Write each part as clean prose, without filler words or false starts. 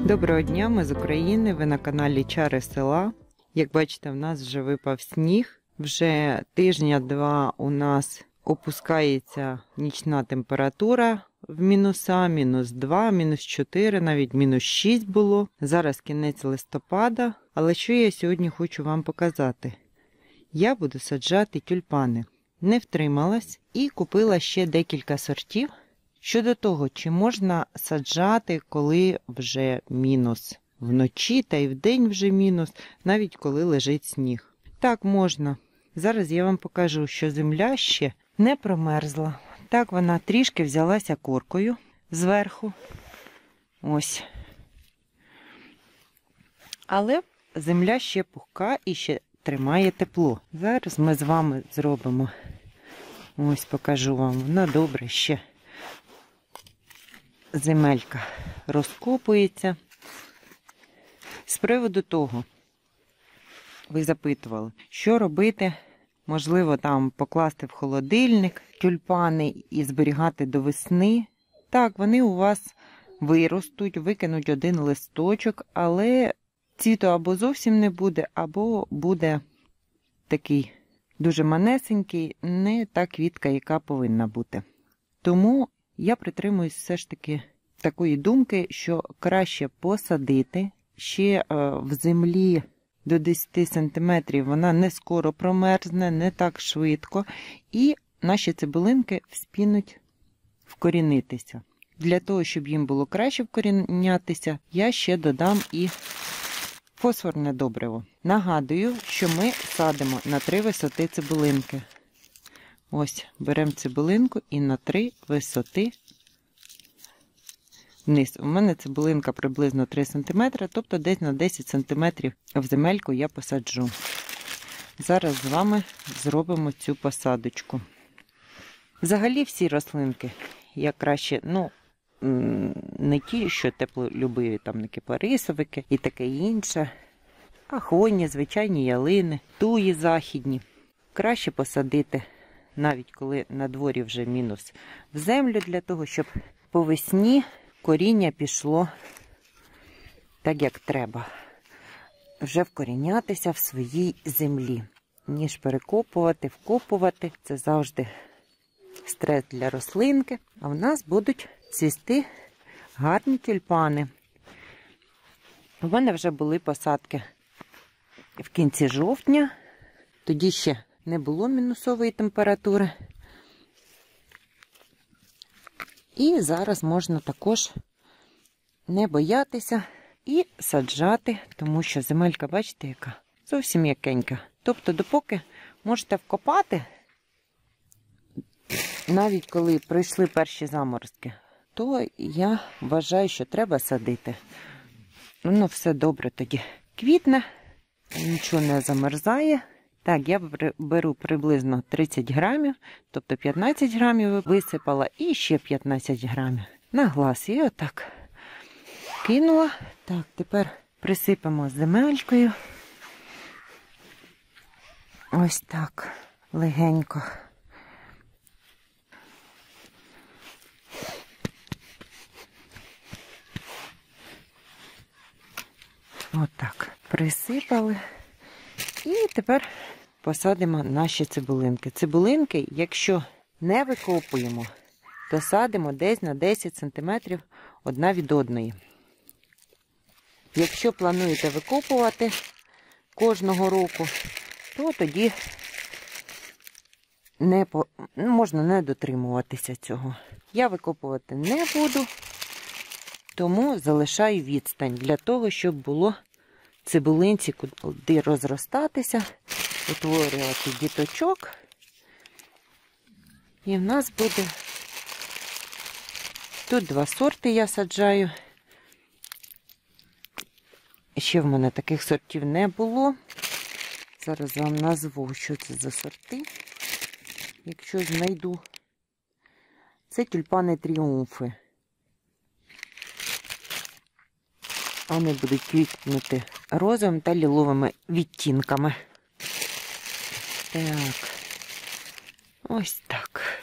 Доброго дня, ми з України, ви на каналі Чари села. Як бачите, в нас вже випав сніг. Вже тижня-два у нас опускається нічна температура в мінуса, -2, -4, навіть -6 було. Зараз кінець листопада. Але що я сьогодні хочу вам показати? Я буду саджати тюльпани. Не втрималась і купила ще декілька сортів. Щодо того, чи можна саджати, коли вже мінус вночі, та й вдень вже мінус, навіть коли лежить сніг. Так, можна. Зараз я вам покажу, що земля ще не промерзла. Так, вона трішки взялася коркою зверху. Ось. Але земля ще пухка і ще тримає тепло. Зараз ми з вами зробимо. Ось, покажу вам. Вона добре ще. Земелька розкопується. З приводу того, ви запитували, що робити, можливо, там покласти в холодильник тюльпани і зберігати до весни. Так, вони у вас виростуть, викинуть один листочок, але цвіту або зовсім не буде, або буде такий дуже манесенький, не та квітка, яка повинна бути. Тому я притримуюсь все ж таки такої думки, що краще посадити. Ще в землі до 10 см вона не скоро промерзне, не так швидко. І наші цибулинки вспінуть вкорінитися. Для того, щоб їм було краще вкорінятися, я ще додам і фосфорне добриво. Нагадую, що ми садимо на 3 висоти цибулинки. Ось, беремо цибулинку і на 3 висоти вниз. У мене цибулинка приблизно 3 см, тобто десь на 10 см в земельку я посаджу. Зараз з вами зробимо цю посадочку. Взагалі всі рослинки я краще, не ті, що теплолюбиві, там не кипарисовики і таке інше, а хвойні, звичайні ялини, туї західні. Краще посадити, навіть коли на дворі вже мінус, в землю, для того, щоб по весні коріння пішло так, як треба. Вже вкорінятися в своїй землі. Ніж перекопувати, вкопувати. Це завжди стрес для рослинки. А в нас будуть цвісти гарні тюльпани. У мене вже були посадки в кінці жовтня. Тоді ще не було мінусової температури. І зараз можна також не боятися і саджати, тому що земелька, бачите, яка зовсім м'якенька. Тобто, допоки можете вкопати, навіть коли пройшли перші заморозки, то я вважаю, що треба садити. Воно все добре тоді квітне, нічого не замерзає. Так, я беру приблизно 30 грамів, тобто 15 грамів висипала і ще 15 грамів на глаз. І отак кинула. Так, тепер присипемо земелькою. Ось так, легенько. Отак, присипали. І тепер посадимо наші цибулинки. Цибулинки, якщо не викопуємо, то садимо десь на 10 см одна від одної. Якщо плануєте викопувати кожного року, то тоді можна не дотримуватися цього. Я викопувати не буду, тому залишаю відстань для того, щоб було цибулинці куди розростатися, утворювати діточок. І в нас буде тут 2 сорти я саджаю. Ще в мене таких сортів не було. Зараз вам назву, що це за сорти, якщо знайду. Це тюльпани тріумфи. Вони будуть квітнути розовими та ліловими відтінками. Так. Ось так.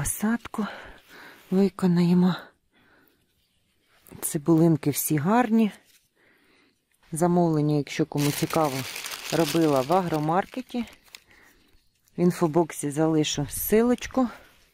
посадку виконаємо. Цибулинки всі гарні. Замовлення, якщо кому цікаво, робила в агромаркеті. В інфобоксі залишу ссылочку.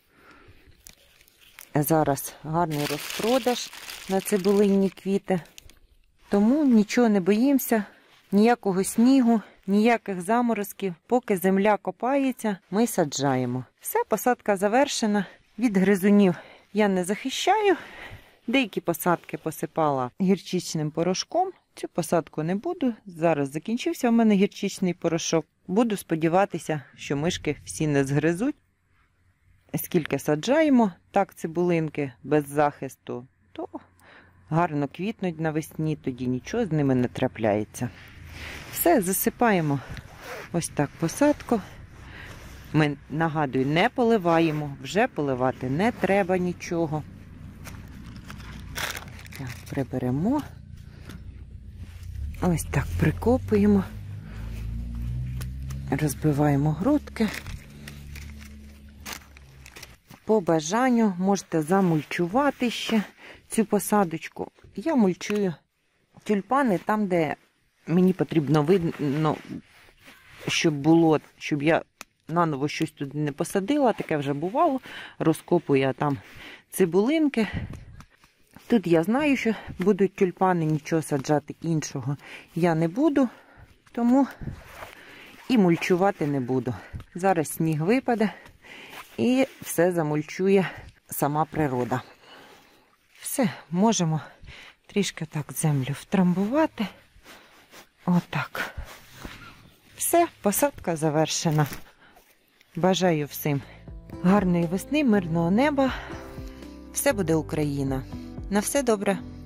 Зараз гарний розпродаж на цибулинні квіти. Тому нічого не боїмося, ніякого снігу, ніяких заморозків. Поки земля копається, ми саджаємо. Все, посадка завершена. Від гризунів я не захищаю. Деякі посадки посипала гірчичним порошком. Цю посадку не буду. Зараз закінчився у мене гірчичний порошок. Буду сподіватися, що мишки всі не згризуть. Скільки саджаємо, так цибулинки без захисту, то гарно квітнуть навесні, тоді нічого з ними не трапляється. Все, засипаємо ось так посадку. Ми, нагадую, не поливаємо, вже поливати не треба нічого. Так, приберемо. Ось так прикопуємо. Розбиваємо грудки. По бажанню можете замульчувати ще цю посадочку. Я мульчую тюльпани там, де мені потрібно видно, щоб я наново щось туди не посадила. Таке вже бувало. Розкопую я там цибулинки. Тут я знаю, що будуть тюльпани, нічого саджати іншого я не буду, тому і мульчувати не буду. Зараз сніг випаде і все замульчує сама природа. Все, можемо трішки так землю втрамбувати. Отак. Все, посадка завершена. Бажаю всім гарної весни, мирного неба. Все буде Україна. На все добре.